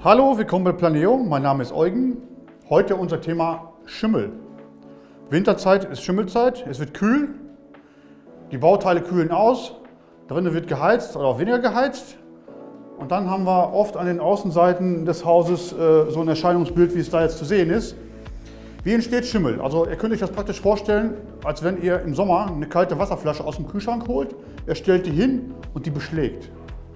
Hallo, willkommen bei Planeo. Mein Name ist Eugen. Heute unser Thema Schimmel. Winterzeit ist Schimmelzeit, es wird kühl, die Bauteile kühlen aus, drinnen wird geheizt oder auch weniger geheizt. Und dann haben wir oft an den Außenseiten des Hauses so ein Erscheinungsbild, wie es da jetzt zu sehen ist. Wie entsteht Schimmel? Also ihr könnt euch das praktisch vorstellen, als wenn ihr im Sommer eine kalte Wasserflasche aus dem Kühlschrank holt, ihr stellt die hin und die beschlägt.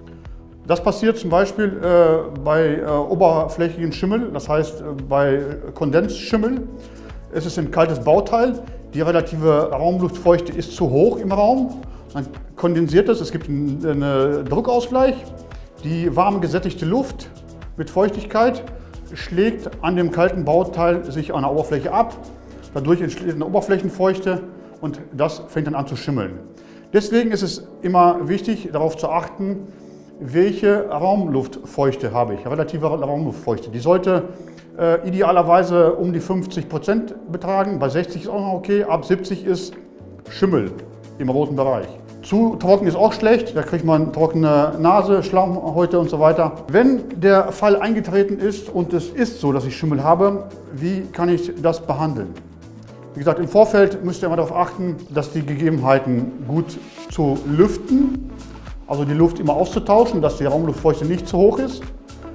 Das passiert zum Beispiel bei oberflächigen Schimmel, das heißt bei Kondensschimmel. Es ist ein kaltes Bauteil, die relative Raumluftfeuchte ist zu hoch im Raum. Dann kondensiert es gibt einen Druckausgleich. Die warm gesättigte Luft mit Feuchtigkeit schlägt an dem kalten Bauteil sich an der Oberfläche ab. Dadurch entsteht eine Oberflächenfeuchte und das fängt dann an zu schimmeln. Deswegen ist es immer wichtig, darauf zu achten, welche Raumluftfeuchte habe ich, relative Raumluftfeuchte. Die sollte idealerweise um die 50% betragen, bei 60 ist auch noch okay, ab 70 ist Schimmel im roten Bereich. Zu trocken ist auch schlecht, da kriegt man trockene Nase, Schleimhäute und so weiter. Wenn der Fall eingetreten ist und es ist so, dass ich Schimmel habe, wie kann ich das behandeln? Wie gesagt, im Vorfeld müsst ihr immer darauf achten, dass die Gegebenheiten gut zu lüften, also die Luft immer auszutauschen, dass die Raumluftfeuchte nicht zu hoch ist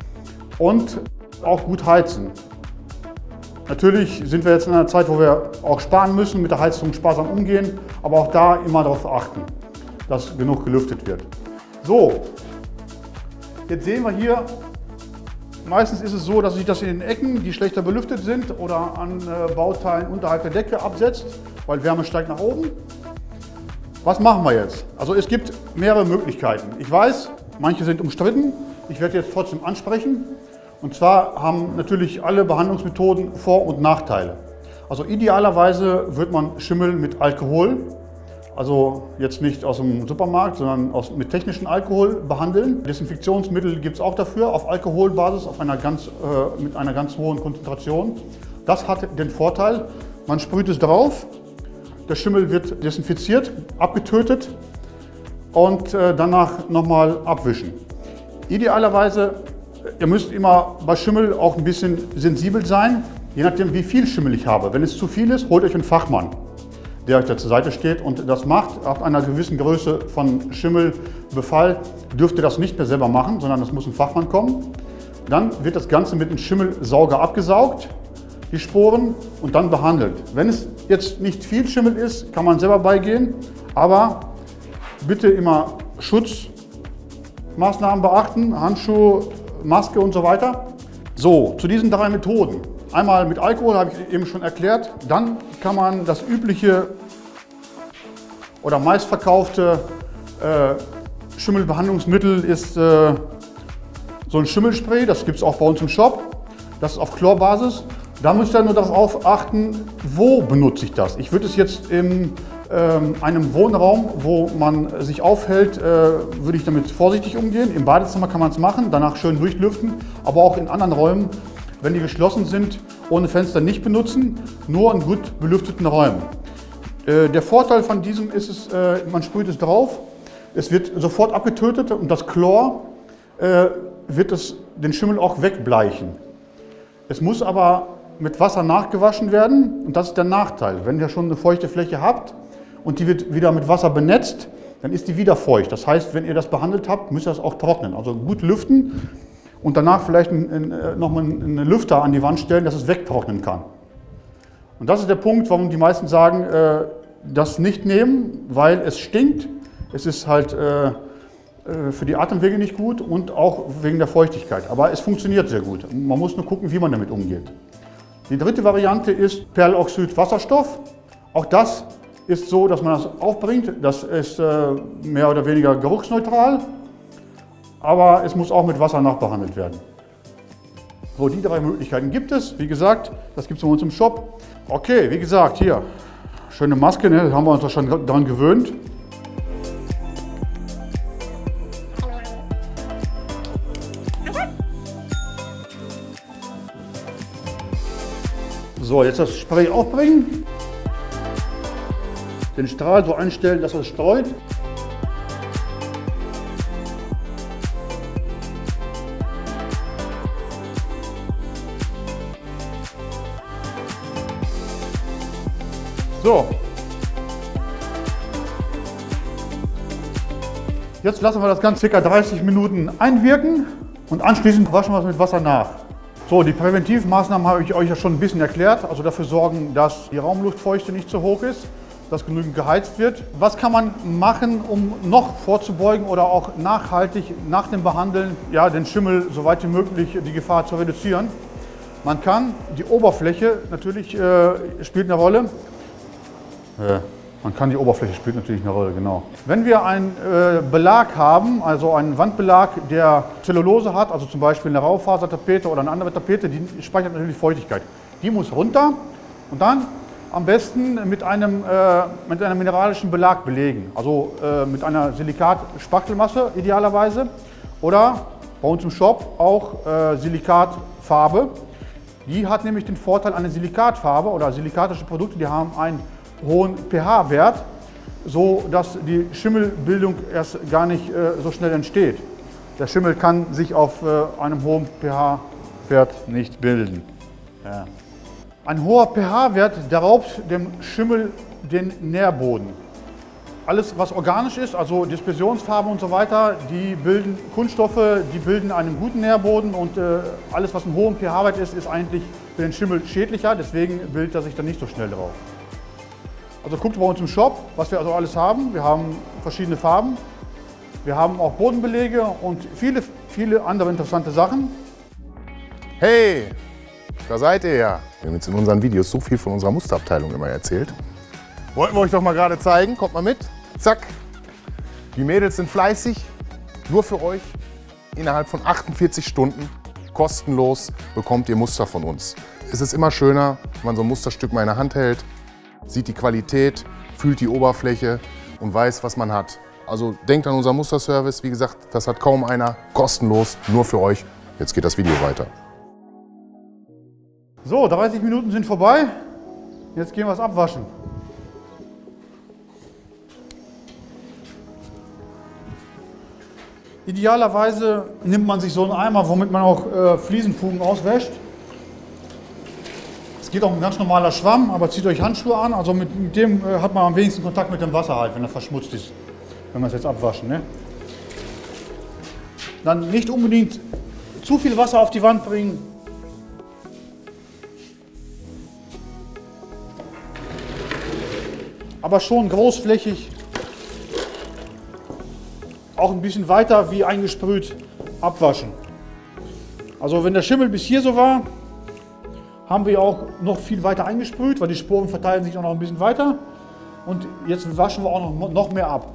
und auch gut heizen. Natürlich sind wir jetzt in einer Zeit, wo wir auch sparen müssen, mit der Heizung sparsam umgehen, aber auch da immer darauf achten, dass genug gelüftet wird. So, jetzt sehen wir hier, meistens ist es so, dass sich das in den Ecken, die schlechter belüftet sind oder an Bauteilen unterhalb der Decke absetzt, weil Wärme steigt nach oben. Was machen wir jetzt? Also es gibt mehrere Möglichkeiten. Ich weiß, manche sind umstritten. Ich werde jetzt trotzdem ansprechen. Und zwar haben natürlich alle Behandlungsmethoden Vor- und Nachteile. Also idealerweise wird man Schimmel mit Alkohol, also jetzt nicht aus dem Supermarkt, sondern mit technischem Alkohol behandeln. Desinfektionsmittel gibt es auch dafür, auf Alkoholbasis, mit einer ganz hohen Konzentration. Das hat den Vorteil, man sprüht es drauf. Der Schimmel wird desinfiziert, abgetötet und danach nochmal abwischen. Idealerweise, ihr müsst immer bei Schimmel auch ein bisschen sensibel sein, je nachdem wie viel Schimmel ich habe. Wenn es zu viel ist, holt euch einen Fachmann, der euch da zur Seite steht und das macht. Ab einer gewissen Größe von Schimmelbefall dürft ihr das nicht mehr selber machen, sondern es muss ein Fachmann kommen. Dann wird das Ganze mit einem Schimmelsauger abgesaugt, die Sporen, und dann behandelt. Wenn es jetzt nicht viel Schimmel ist, kann man selber beigehen, aber bitte immer Schutzmaßnahmen beachten, Handschuhe, Maske und so weiter. So, zu diesen drei Methoden. Einmal mit Alkohol, habe ich eben schon erklärt. Dann kann man das übliche oder meistverkaufte Schimmelbehandlungsmittel ist so ein Schimmelspray, das gibt es auch bei uns im Shop. Das ist auf Chlorbasis. Da müsst ihr nur darauf achten, wo benutze ich das. Ich würde es jetzt in einem Wohnraum, wo man sich aufhält, würde ich damit vorsichtig umgehen. Im Badezimmer kann man es machen, danach schön durchlüften, aber auch in anderen Räumen, wenn die geschlossen sind, ohne Fenster nicht benutzen, nur in gut belüfteten Räumen. Der Vorteil von diesem ist es, man sprüht es drauf, es wird sofort abgetötet und das Chlor wird den Schimmel auch wegbleichen. Es muss aber mit Wasser nachgewaschen werden und das ist der Nachteil. Wenn ihr schon eine feuchte Fläche habt und die wird wieder mit Wasser benetzt, dann ist die wieder feucht. Das heißt, wenn ihr das behandelt habt, müsst ihr das auch trocknen. Also gut lüften und danach vielleicht nochmal einen Lüfter an die Wand stellen, dass es wegtrocknen kann. Und das ist der Punkt, warum die meisten sagen, das nicht nehmen, weil es stinkt. Es ist halt für die Atemwege nicht gut und auch wegen der Feuchtigkeit. Aber es funktioniert sehr gut. Man muss nur gucken, wie man damit umgeht. Die dritte Variante ist Perloxid-Wasserstoff. Auch das ist so, dass man das aufbringt. Das ist mehr oder weniger geruchsneutral, aber es muss auch mit Wasser nachbehandelt werden. So, die drei Möglichkeiten gibt es. Wie gesagt, das gibt es bei uns im Shop. Okay, wie gesagt, hier, schöne Maske, ne? Da haben wir uns doch schon daran gewöhnt. So, jetzt das Spray aufbringen, den Strahl so einstellen, dass er es streut. So. Jetzt lassen wir das Ganze ca. 30 Minuten einwirken und anschließend waschen wir es mit Wasser nach. So, die Präventivmaßnahmen habe ich euch ja schon ein bisschen erklärt. Also dafür sorgen, dass die Raumluftfeuchte nicht zu hoch ist, dass genügend geheizt wird. Was kann man machen, um noch vorzubeugen oder auch nachhaltig nach dem Behandeln den Schimmel so weit wie möglich die Gefahr zu reduzieren? Man kann die Oberfläche, natürlich spielt eine Rolle. Die Oberfläche spielt natürlich eine Rolle, genau. Wenn wir einen Belag haben, also einen Wandbelag, der Zellulose hat, also zum Beispiel eine Raufasertapete oder eine andere Tapete, die speichert natürlich Feuchtigkeit. Die muss runter und dann am besten mit einem mineralischen Belag belegen, also mit einer Silikat-Spachtelmasse idealerweise oder bei uns im Shop auch Silikatfarbe. Die hat nämlich den Vorteil, eine Silikatfarbe oder silikatische Produkte, die haben einen hohen pH-Wert, so dass die Schimmelbildung erst gar nicht so schnell entsteht. Der Schimmel kann sich auf einem hohen pH-Wert nicht bilden. Ja. Ein hoher pH-Wert, der raubt dem Schimmel den Nährboden. Alles, was organisch ist, also Dispersionsfarben und so weiter, die bilden Kunststoffe, die bilden einen guten Nährboden und alles, was einen hohen pH-Wert ist, ist eigentlich für den Schimmel schädlicher, deswegen bildet er sich dann nicht so schnell drauf. Also guckt bei uns im Shop, was wir also alles haben. Wir haben verschiedene Farben, wir haben auch Bodenbelege und viele andere interessante Sachen. Hey, da seid ihr ja. Wir haben jetzt in unseren Videos so viel von unserer Musterabteilung immer erzählt. Wollten wir euch doch mal gerade zeigen, kommt mal mit. Zack, die Mädels sind fleißig, nur für euch. Innerhalb von 48 Stunden, kostenlos, bekommt ihr Muster von uns. Es ist immer schöner, wenn man so ein Musterstück mal in der Hand hält, sieht die Qualität, fühlt die Oberfläche und weiß, was man hat. Also denkt an unseren Musterservice, wie gesagt, das hat kaum einer, kostenlos, nur für euch. Jetzt geht das Video weiter. So, 30 Minuten sind vorbei, jetzt gehen wir es abwaschen. Idealerweise nimmt man sich so einen Eimer, womit man auch Fliesenfugen auswäscht. Es geht auch ein ganz normaler Schwamm, aber zieht euch Handschuhe an. Also mit dem hat man am wenigsten Kontakt mit dem Wasser halt, wenn er verschmutzt ist, wenn wir es jetzt abwaschen. Ne? Dann nicht unbedingt zu viel Wasser auf die Wand bringen. Aber schon großflächig. Auch ein bisschen weiter wie eingesprüht abwaschen. Also wenn der Schimmel bis hier so war, haben wir auch noch viel weiter eingesprüht, weil die Sporen verteilen sich auch noch ein bisschen weiter. Und jetzt waschen wir auch noch mehr ab.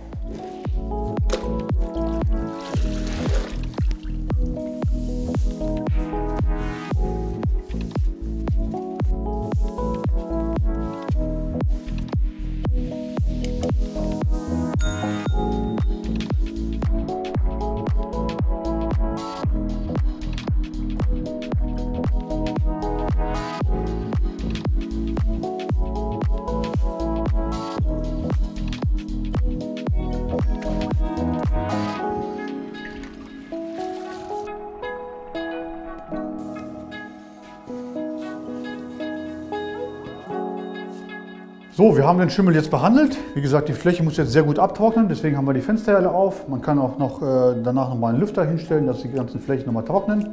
So, wir haben den Schimmel jetzt behandelt. Wie gesagt, die Fläche muss jetzt sehr gut abtrocknen, deswegen haben wir die Fenster alle auf. Man kann auch noch danach nochmal einen Lüfter hinstellen, dass die ganzen Flächen nochmal trocknen.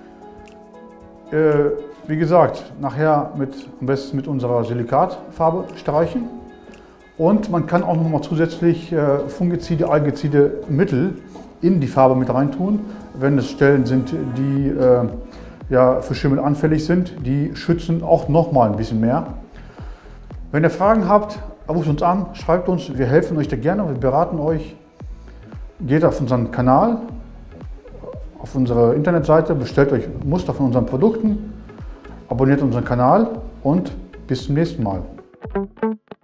Wie gesagt, nachher am besten mit unserer Silikatfarbe streichen. Und man kann auch nochmal zusätzlich Fungizide, Algizide Mittel in die Farbe mit reintun, wenn es Stellen sind, die für Schimmel anfällig sind. Die schützen auch nochmal ein bisschen mehr. Wenn ihr Fragen habt, ruft uns an, schreibt uns, wir helfen euch da gerne, wir beraten euch. Geht auf unseren Kanal, auf unsere Internetseite, bestellt euch Muster von unseren Produkten, abonniert unseren Kanal und bis zum nächsten Mal.